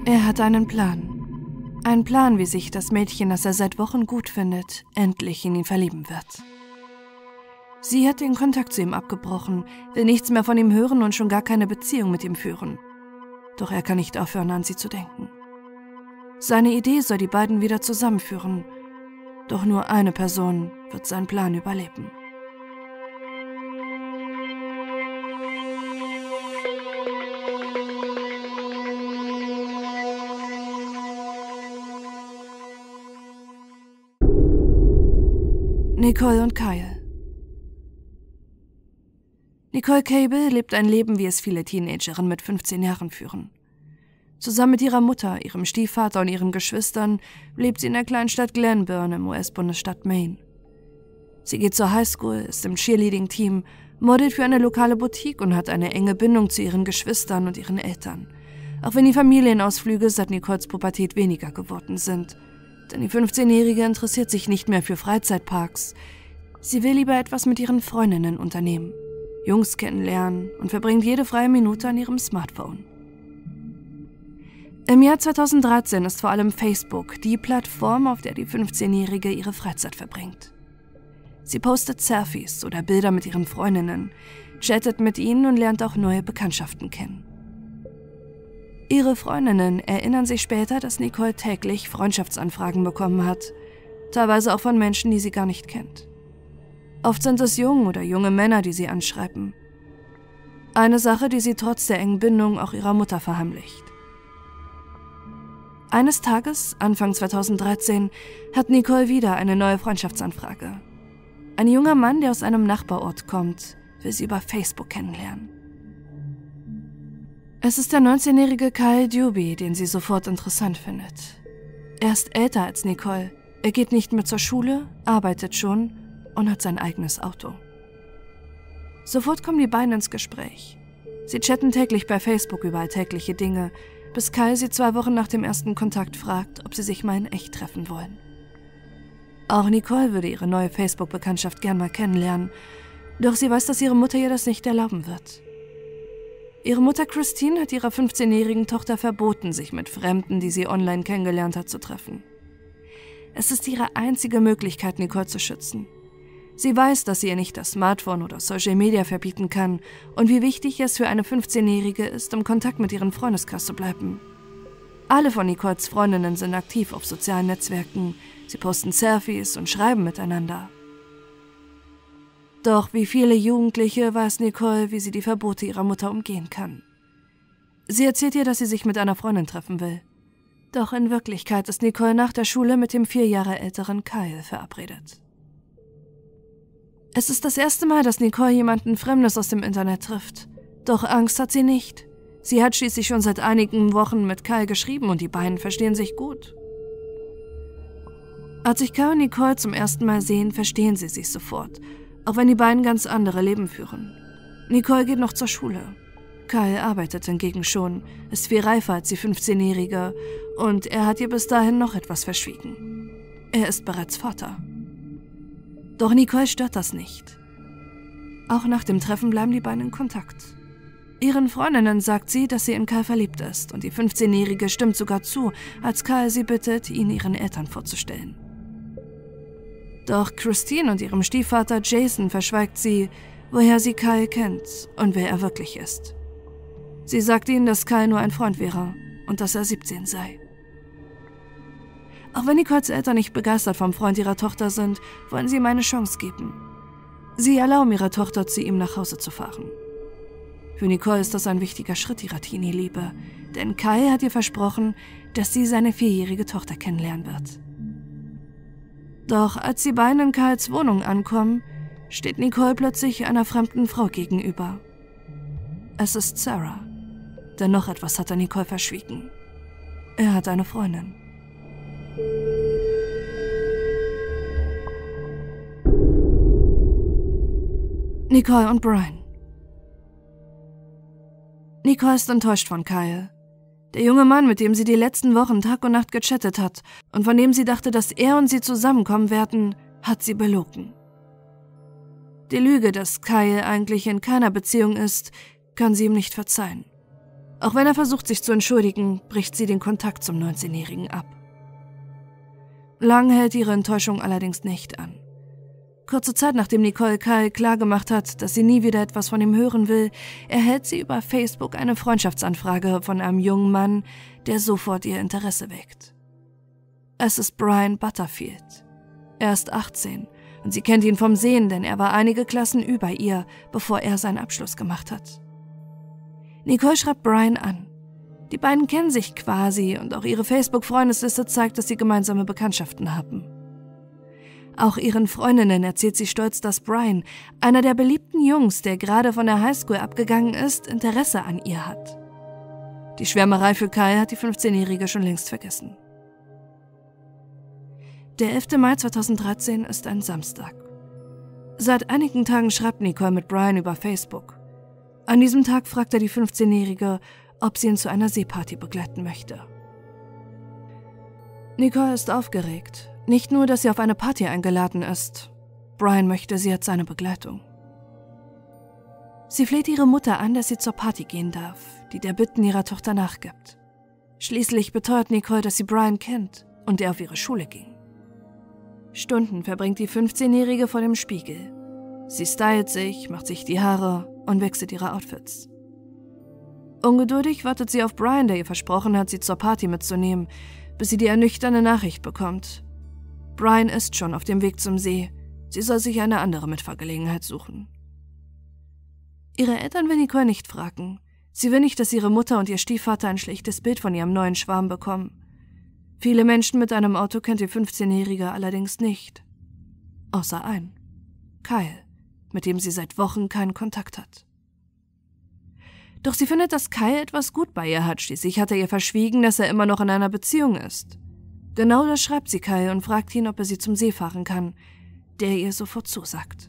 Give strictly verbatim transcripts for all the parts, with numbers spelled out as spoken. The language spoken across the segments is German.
Er hat einen Plan. Einen Plan, wie sich das Mädchen, das er seit Wochen gut findet, endlich in ihn verlieben wird. Sie hat den Kontakt zu ihm abgebrochen, will nichts mehr von ihm hören und schon gar keine Beziehung mit ihm führen. Doch er kann nicht aufhören, an sie zu denken. Seine Idee soll die beiden wieder zusammenführen. Doch nur eine Person wird seinen Plan überleben. Nicole und Kyle. Nicole Cable lebt ein Leben, wie es viele Teenagerinnen mit fünfzehn Jahren führen. Zusammen mit ihrer Mutter, ihrem Stiefvater und ihren Geschwistern lebt sie in der kleinen Stadt Glenburn im U S-Bundesstaat Maine. Sie geht zur Highschool, ist im Cheerleading-Team, modelt für eine lokale Boutique und hat eine enge Bindung zu ihren Geschwistern und ihren Eltern. Auch wenn die Familienausflüge seit Nicoles Pubertät weniger geworden sind. Denn die fünfzehnjährige interessiert sich nicht mehr für Freizeitparks. Sie will lieber etwas mit ihren Freundinnen unternehmen, Jungs kennenlernen und verbringt jede freie Minute an ihrem Smartphone. Im Jahr zweitausenddreizehn ist vor allem Facebook die Plattform, auf der die fünfzehnjährige ihre Freizeit verbringt. Sie postet Selfies oder Bilder mit ihren Freundinnen, chattet mit ihnen und lernt auch neue Bekanntschaften kennen. Ihre Freundinnen erinnern sich später, dass Nicole täglich Freundschaftsanfragen bekommen hat, teilweise auch von Menschen, die sie gar nicht kennt. Oft sind es junge oder junge Männer, die sie anschreiben. Eine Sache, die sie trotz der engen Bindung auch ihrer Mutter verheimlicht. Eines Tages, Anfang zweitausenddreizehn, hat Nicole wieder eine neue Freundschaftsanfrage. Ein junger Mann, der aus einem Nachbarort kommt, will sie über Facebook kennenlernen. Es ist der neunzehnjährige Kyle Dewby, den sie sofort interessant findet. Er ist älter als Nicole, er geht nicht mehr zur Schule, arbeitet schon und hat sein eigenes Auto. Sofort kommen die beiden ins Gespräch. Sie chatten täglich bei Facebook über alltägliche Dinge, bis Kyle sie zwei Wochen nach dem ersten Kontakt fragt, ob sie sich mal in echt treffen wollen. Auch Nicole würde ihre neue Facebook-Bekanntschaft gern mal kennenlernen, doch sie weiß, dass ihre Mutter ihr das nicht erlauben wird. Ihre Mutter Christine hat ihrer fünfzehnjährigen Tochter verboten, sich mit Fremden, die sie online kennengelernt hat, zu treffen. Es ist ihre einzige Möglichkeit, Nicole zu schützen. Sie weiß, dass sie ihr nicht das Smartphone oder Social Media verbieten kann und wie wichtig es für eine fünfzehnjährige ist, im Kontakt mit ihrem Freundeskreis zu bleiben. Alle von Nicoles Freundinnen sind aktiv auf sozialen Netzwerken, sie posten Selfies und schreiben miteinander. Doch wie viele Jugendliche weiß Nicole, wie sie die Verbote ihrer Mutter umgehen kann. Sie erzählt ihr, dass sie sich mit einer Freundin treffen will. Doch in Wirklichkeit ist Nicole nach der Schule mit dem vier Jahre älteren Kyle verabredet. Es ist das erste Mal, dass Nicole jemanden Fremdes aus dem Internet trifft. Doch Angst hat sie nicht. Sie hat schließlich schon seit einigen Wochen mit Kyle geschrieben und die beiden verstehen sich gut. Als sich Kyle und Nicole zum ersten Mal sehen, verstehen sie sich sofort, auch wenn die beiden ganz andere Leben führen. Nicole geht noch zur Schule. Kyle arbeitet hingegen schon, ist viel reifer als die fünfzehnjährige und er hat ihr bis dahin noch etwas verschwiegen. Er ist bereits Vater. Doch Nicole stört das nicht. Auch nach dem Treffen bleiben die beiden in Kontakt. Ihren Freundinnen sagt sie, dass sie in Kyle verliebt ist und die fünfzehnjährige stimmt sogar zu, als Kyle sie bittet, ihn ihren Eltern vorzustellen. Doch Christine und ihrem Stiefvater Jason verschweigt sie, woher sie Kyle kennt und wer er wirklich ist. Sie sagt ihnen, dass Kyle nur ein Freund wäre und dass er siebzehn sei. Auch wenn Nicoles Eltern nicht begeistert vom Freund ihrer Tochter sind, wollen sie ihm eine Chance geben. Sie erlauben ihrer Tochter, zu ihm nach Hause zu fahren. Für Nicole ist das ein wichtiger Schritt ihrer Teenie-Liebe, denn Kyle hat ihr versprochen, dass sie seine vierjährige Tochter kennenlernen wird. Doch als die beiden in Kyles Wohnung ankommen, steht Nicole plötzlich einer fremden Frau gegenüber. Es ist Sarah, denn noch etwas hat er Nicole verschwiegen. Er hat eine Freundin. Nicole und Brian. Nicole ist enttäuscht von Kyle. Der junge Mann, mit dem sie die letzten Wochen Tag und Nacht gechattet hat und von dem sie dachte, dass er und sie zusammenkommen werden, hat sie belogen. Die Lüge, dass Kyle eigentlich in keiner Beziehung ist, kann sie ihm nicht verzeihen. Auch wenn er versucht, sich zu entschuldigen, bricht sie den Kontakt zum neunzehnjährigen ab. Lang hält ihre Enttäuschung allerdings nicht an. Kurze Zeit nachdem Nicole Kyle klargemacht hat, dass sie nie wieder etwas von ihm hören will, erhält sie über Facebook eine Freundschaftsanfrage von einem jungen Mann, der sofort ihr Interesse weckt. Es ist Brian Butterfield. Er ist achtzehn und sie kennt ihn vom Sehen, denn er war einige Klassen über ihr, bevor er seinen Abschluss gemacht hat. Nicole schreibt Brian an. Die beiden kennen sich quasi und auch ihre Facebook-Freundesliste zeigt, dass sie gemeinsame Bekanntschaften haben. Auch ihren Freundinnen erzählt sie stolz, dass Brian, einer der beliebten Jungs, der gerade von der Highschool abgegangen ist, Interesse an ihr hat. Die Schwärmerei für Kyle hat die fünfzehnjährige schon längst vergessen. Der elfte Mai zweitausenddreizehn ist ein Samstag. Seit einigen Tagen schreibt Nicole mit Brian über Facebook. An diesem Tag fragt er die fünfzehnjährige, ob sie ihn zu einer Seeparty begleiten möchte. Nicole ist aufgeregt. Nicht nur, dass sie auf eine Party eingeladen ist. Brian möchte sie als seine Begleitung. Sie fleht ihre Mutter an, dass sie zur Party gehen darf, die der Bitten ihrer Tochter nachgibt. Schließlich beteuert Nicole, dass sie Brian kennt und er auf ihre Schule ging. Stunden verbringt die fünfzehnjährige vor dem Spiegel. Sie stylt sich, macht sich die Haare und wechselt ihre Outfits. Ungeduldig wartet sie auf Brian, der ihr versprochen hat, sie zur Party mitzunehmen, bis sie die ernüchternde Nachricht bekommt. Brian ist schon auf dem Weg zum See. Sie soll sich eine andere Mitfahrgelegenheit suchen. Ihre Eltern will Nicole nicht fragen. Sie will nicht, dass ihre Mutter und ihr Stiefvater ein schlechtes Bild von ihrem neuen Schwarm bekommen. Viele Menschen mit einem Auto kennt die fünfzehnjährige allerdings nicht. Außer einen. Kyle, mit dem sie seit Wochen keinen Kontakt hat. Doch sie findet, dass Kyle etwas gut bei ihr hat. Schließlich hat er ihr verschwiegen, dass er immer noch in einer Beziehung ist. Genau das schreibt sie Kyle und fragt ihn, ob er sie zum See fahren kann, der ihr sofort zusagt.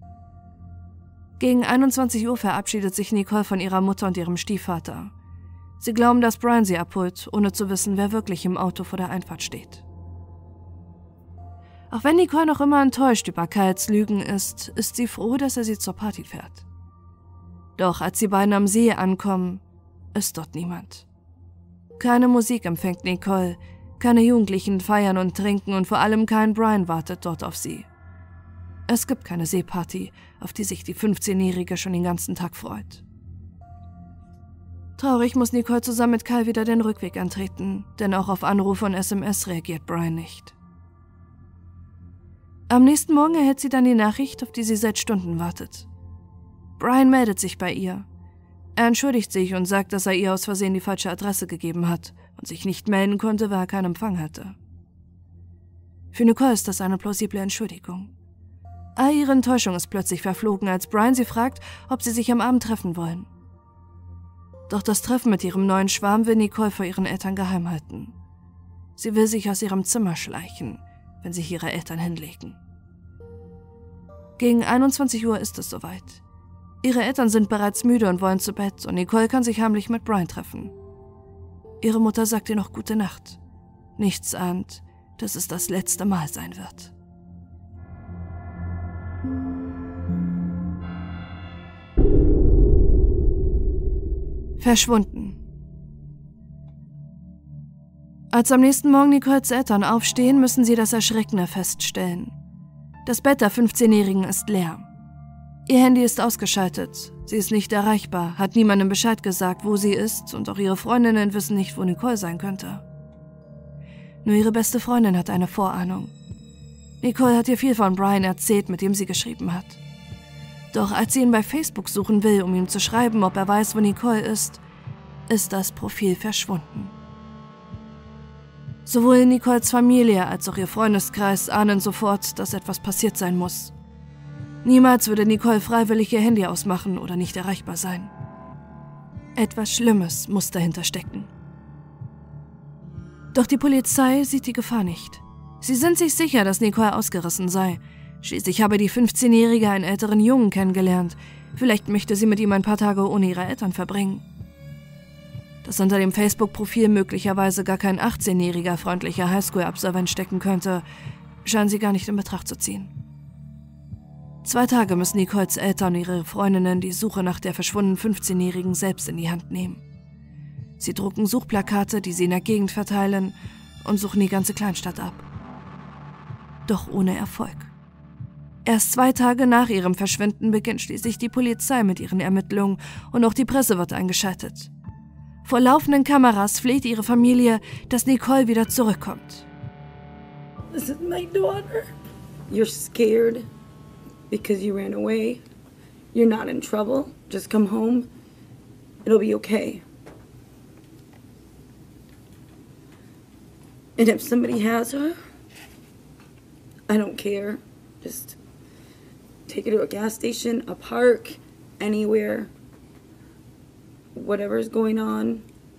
Gegen einundzwanzig Uhr verabschiedet sich Nicole von ihrer Mutter und ihrem Stiefvater. Sie glauben, dass Brian sie abholt, ohne zu wissen, wer wirklich im Auto vor der Einfahrt steht. Auch wenn Nicole noch immer enttäuscht über Kyles Lügen ist, ist sie froh, dass er sie zur Party fährt. Doch als die beiden am See ankommen, ist dort niemand. Keine Musik empfängt Nicole, keine Jugendlichen feiern und trinken und vor allem kein Brian wartet dort auf sie. Es gibt keine Seeparty, auf die sich die fünfzehnjährige schon den ganzen Tag freut. Traurig muss Nicole zusammen mit Kyle wieder den Rückweg antreten, denn auch auf Anrufe und S M S reagiert Brian nicht. Am nächsten Morgen erhält sie dann die Nachricht, auf die sie seit Stunden wartet. Brian meldet sich bei ihr. Er entschuldigt sich und sagt, dass er ihr aus Versehen die falsche Adresse gegeben hat und sich nicht melden konnte, weil er keinen Empfang hatte. Für Nicole ist das eine plausible Entschuldigung. All ihre Enttäuschung ist plötzlich verflogen, als Brian sie fragt, ob sie sich am Abend treffen wollen. Doch das Treffen mit ihrem neuen Schwarm will Nicole vor ihren Eltern geheim halten. Sie will sich aus ihrem Zimmer schleichen, wenn sich ihre Eltern hinlegen. Gegen einundzwanzig Uhr ist es soweit. Ihre Eltern sind bereits müde und wollen zu Bett und Nicole kann sich heimlich mit Brian treffen. Ihre Mutter sagt ihr noch gute Nacht. Nichts ahnt, dass es das letzte Mal sein wird. Verschwunden. Als am nächsten Morgen Nicoles Eltern aufstehen, müssen sie das Erschreckende feststellen. Das Bett der fünfzehnjährigen ist leer. Ihr Handy ist ausgeschaltet, sie ist nicht erreichbar, hat niemandem Bescheid gesagt, wo sie ist und auch ihre Freundinnen wissen nicht, wo Nicole sein könnte. Nur ihre beste Freundin hat eine Vorahnung. Nicole hat ihr viel von Brian erzählt, mit dem sie geschrieben hat. Doch als sie ihn bei Facebook suchen will, um ihm zu schreiben, ob er weiß, wo Nicole ist, ist das Profil verschwunden. Sowohl Nicoles Familie als auch ihr Freundeskreis ahnen sofort, dass etwas passiert sein muss. Niemals würde Nicole freiwillig ihr Handy ausmachen oder nicht erreichbar sein. Etwas Schlimmes muss dahinter stecken. Doch die Polizei sieht die Gefahr nicht. Sie sind sich sicher, dass Nicole ausgerissen sei. Schließlich habe die fünfzehnjährige einen älteren Jungen kennengelernt. Vielleicht möchte sie mit ihm ein paar Tage ohne ihre Eltern verbringen. Dass unter dem Facebook-Profil möglicherweise gar kein achtzehnjähriger freundlicher Highschool-Absolvent stecken könnte, scheinen sie gar nicht in Betracht zu ziehen. Zwei Tage müssen Nicoles Eltern und ihre Freundinnen die Suche nach der verschwundenen fünfzehnjährigen selbst in die Hand nehmen. Sie drucken Suchplakate, die sie in der Gegend verteilen, und suchen die ganze Kleinstadt ab. Doch ohne Erfolg. Erst zwei Tage nach ihrem Verschwinden beginnt schließlich die Polizei mit ihren Ermittlungen und auch die Presse wird eingeschaltet. Vor laufenden Kameras fleht ihre Familie, dass Nicole wieder zurückkommt. This is my daughter. You're scared because you ran away. You're not in trouble. Just come home. It'll be okay. And if somebody has her, I don't care. Just take her to a gas station, a park, anywhere. Whatever's going on.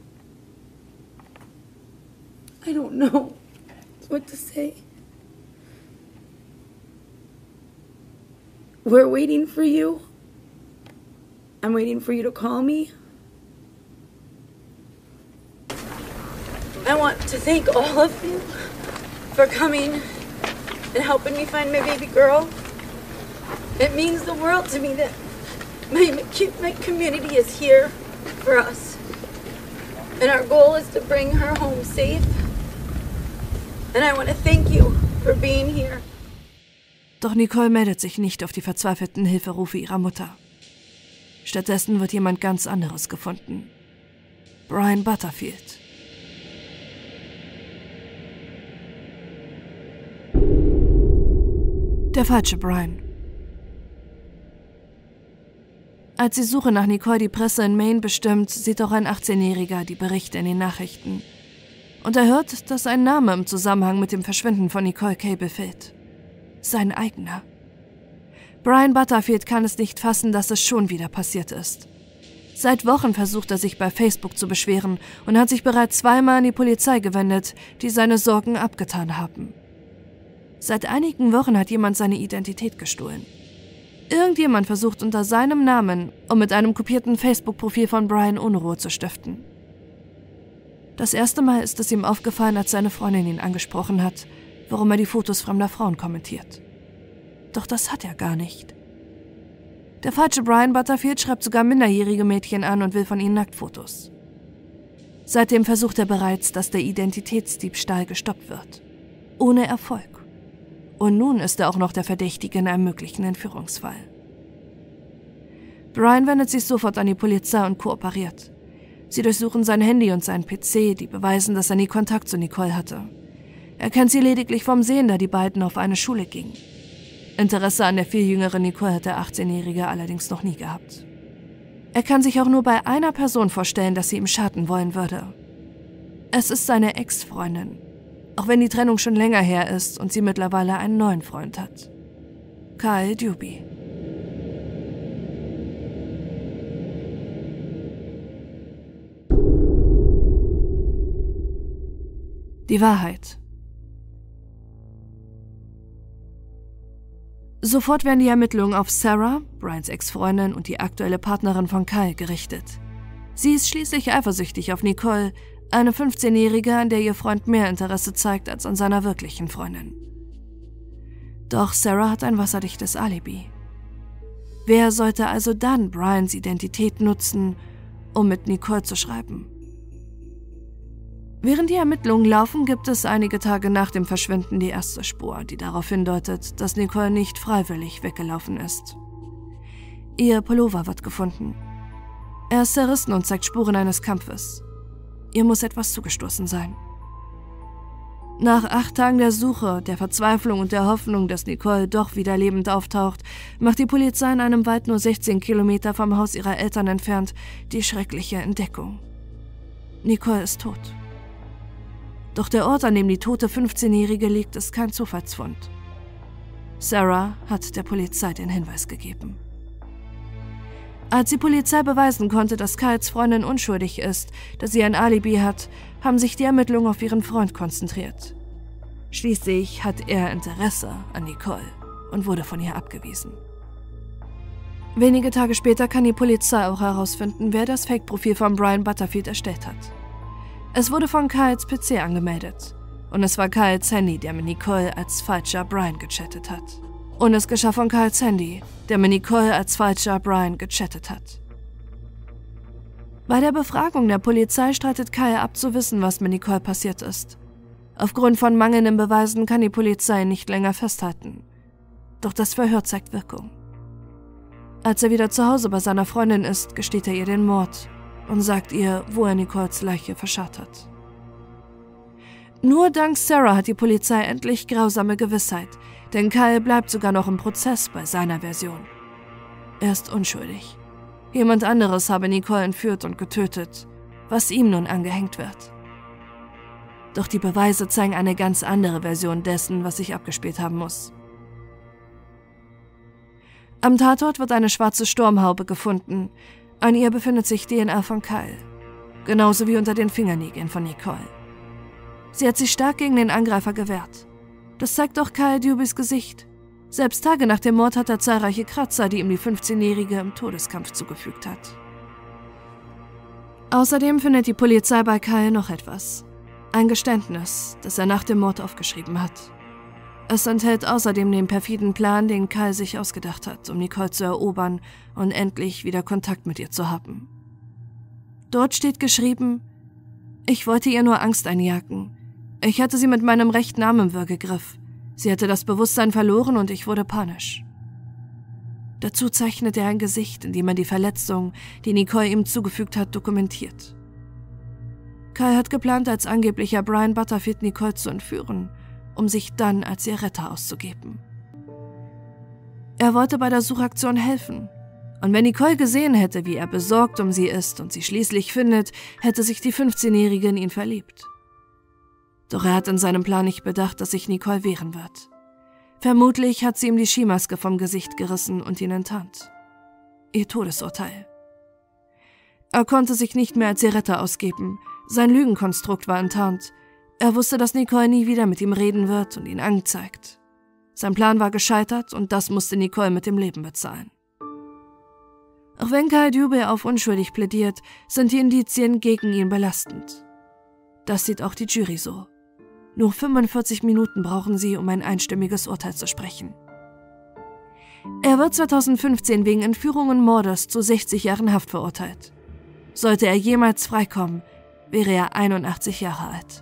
I don't know what to say. We're waiting for you. I'm waiting for you to call me. I want to thank all of you for coming and helping me find my baby girl. It means the world to me that my, my community is here for us. And our goal is to bring her home safe. And I want to thank you for being here. Doch Nicole meldet sich nicht auf die verzweifelten Hilferufe ihrer Mutter. Stattdessen wird jemand ganz anderes gefunden. Brian Butterfield. Der falsche Brian. Als die Suche nach Nicole die Presse in Maine bestimmt, sieht auch ein achtzehnjähriger die Berichte in den Nachrichten. Und er hört, dass ein Name im Zusammenhang mit dem Verschwinden von Nicole Cable fällt. Sein eigener. Brian Butterfield kann es nicht fassen, dass es schon wieder passiert ist. Seit Wochen versucht er sich bei Facebook zu beschweren und hat sich bereits zweimal an die Polizei gewendet, die seine Sorgen abgetan haben. Seit einigen Wochen hat jemand seine Identität gestohlen. Irgendjemand versucht unter seinem Namen und mit einem kopierten Facebook-Profil von Brian Unruhe zu stiften. Das erste Mal ist es ihm aufgefallen, als seine Freundin ihn angesprochen hat, warum er die Fotos fremder Frauen kommentiert. Doch das hat er gar nicht. Der falsche Brian Butterfield schreibt sogar minderjährige Mädchen an und will von ihnen Nacktfotos. Seitdem versucht er bereits, dass der Identitätsdiebstahl gestoppt wird. Ohne Erfolg. Und nun ist er auch noch der Verdächtige in einem möglichen Entführungsfall. Brian wendet sich sofort an die Polizei und kooperiert. Sie durchsuchen sein Handy und seinen P C, die beweisen, dass er nie Kontakt zu Nicole hatte. Er kennt sie lediglich vom Sehen, da die beiden auf eine Schule gingen. Interesse an der viel jüngeren Nicole hat der achtzehnjährige allerdings noch nie gehabt. Er kann sich auch nur bei einer Person vorstellen, dass sie ihm schaden wollen würde. Es ist seine Ex-Freundin, auch wenn die Trennung schon länger her ist und sie mittlerweile einen neuen Freund hat. Kyle Dubé. Die Wahrheit. Sofort werden die Ermittlungen auf Sarah, Brians Ex-Freundin und die aktuelle Partnerin von Kyle, gerichtet. Sie ist schließlich eifersüchtig auf Nicole, eine fünfzehnjährige, an der ihr Freund mehr Interesse zeigt als an seiner wirklichen Freundin. Doch Sarah hat ein wasserdichtes Alibi. Wer sollte also dann Brians Identität nutzen, um mit Nicole zu schreiben? Während die Ermittlungen laufen, gibt es einige Tage nach dem Verschwinden die erste Spur, die darauf hindeutet, dass Nicole nicht freiwillig weggelaufen ist. Ihr Pullover wird gefunden. Er ist zerrissen und zeigt Spuren eines Kampfes. Ihr muss etwas zugestoßen sein. Nach acht Tagen der Suche, der Verzweiflung und der Hoffnung, dass Nicole doch wieder lebend auftaucht, macht die Polizei in einem Wald nur sechzehn Kilometer vom Haus ihrer Eltern entfernt die schreckliche Entdeckung. Nicole ist tot. Doch der Ort, an dem die tote fünfzehnjährige liegt, ist kein Zufallsfund. Sarah hat der Polizei den Hinweis gegeben. Als die Polizei beweisen konnte, dass Kyles Freundin unschuldig ist, dass sie ein Alibi hat, haben sich die Ermittlungen auf ihren Freund konzentriert. Schließlich hat er Interesse an Nicole und wurde von ihr abgewiesen. Wenige Tage später kann die Polizei auch herausfinden, wer das Fake-Profil von Brian Butterfield erstellt hat. Es wurde von Kyles P C angemeldet und es war Kyles Handy, der mit Nicole als falscher Brian gechattet hat. Und es geschah von Kyles Handy, der mit Nicole als falscher Brian gechattet hat. Bei der Befragung der Polizei streitet Kyle ab zu wissen, was mit Nicole passiert ist. Aufgrund von mangelnden Beweisen kann die Polizei ihn nicht länger festhalten. Doch das Verhör zeigt Wirkung. Als er wieder zu Hause bei seiner Freundin ist, gesteht er ihr den Mord und sagt ihr, wo er Nicoles Leiche verscharrt hat. Nur dank Sarah hat die Polizei endlich grausame Gewissheit, denn Kyle bleibt sogar noch im Prozess bei seiner Version. Er ist unschuldig. Jemand anderes habe Nicole entführt und getötet, was ihm nun angehängt wird. Doch die Beweise zeigen eine ganz andere Version dessen, was sich abgespielt haben muss. Am Tatort wird eine schwarze Sturmhaube gefunden. An ihr befindet sich D N A von Kyle, genauso wie unter den Fingernägeln von Nicole. Sie hat sich stark gegen den Angreifer gewehrt. Das zeigt auch Kyle Dubys Gesicht. Selbst Tage nach dem Mord hat er zahlreiche Kratzer, die ihm die fünfzehnjährige im Todeskampf zugefügt hat. Außerdem findet die Polizei bei Kyle noch etwas. Ein Geständnis, das er nach dem Mord aufgeschrieben hat. Es enthält außerdem den perfiden Plan, den Kyle sich ausgedacht hat, um Nicole zu erobern und endlich wieder Kontakt mit ihr zu haben. Dort steht geschrieben: Ich wollte ihr nur Angst einjagen. Ich hatte sie mit meinem rechten Arm im Würgegriff. Sie hatte das Bewusstsein verloren und ich wurde panisch. Dazu zeichnet er ein Gesicht, in dem er die Verletzung, die Nicole ihm zugefügt hat, dokumentiert. Kyle hat geplant, als angeblicher Brian Butterfield Nicole zu entführen, um sich dann als ihr Retter auszugeben. Er wollte bei der Suchaktion helfen. Und wenn Nicole gesehen hätte, wie er besorgt um sie ist und sie schließlich findet, hätte sich die fünfzehnjährige in ihn verliebt. Doch er hat in seinem Plan nicht bedacht, dass sich Nicole wehren wird. Vermutlich hat sie ihm die Skimaske vom Gesicht gerissen und ihn enttarnt. Ihr Todesurteil. Er konnte sich nicht mehr als ihr Retter ausgeben. Sein Lügenkonstrukt war enttarnt. Er wusste, dass Nicole nie wieder mit ihm reden wird und ihn anzeigt. Sein Plan war gescheitert und das musste Nicole mit dem Leben bezahlen. Auch wenn Kyle Duby auf unschuldig plädiert, sind die Indizien gegen ihn belastend. Das sieht auch die Jury so. Nur fünfundvierzig Minuten brauchen sie, um ein einstimmiges Urteil zu sprechen. Er wird zweitausendfünfzehn wegen Entführung und Mordes zu sechzig Jahren Haft verurteilt. Sollte er jemals freikommen, wäre er einundachtzig Jahre alt.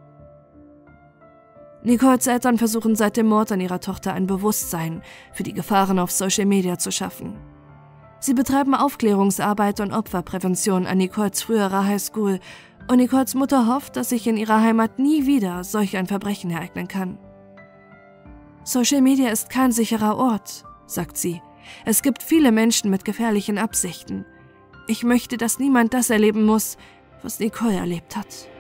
Nicoles Eltern versuchen seit dem Mord an ihrer Tochter ein Bewusstsein für die Gefahren auf Social Media zu schaffen. Sie betreiben Aufklärungsarbeit und Opferprävention an Nicoles früherer Highschool und Nicoles Mutter hofft, dass sich in ihrer Heimat nie wieder solch ein Verbrechen ereignen kann. Social Media ist kein sicherer Ort, sagt sie. Es gibt viele Menschen mit gefährlichen Absichten. Ich möchte, dass niemand das erleben muss, was Nicole erlebt hat.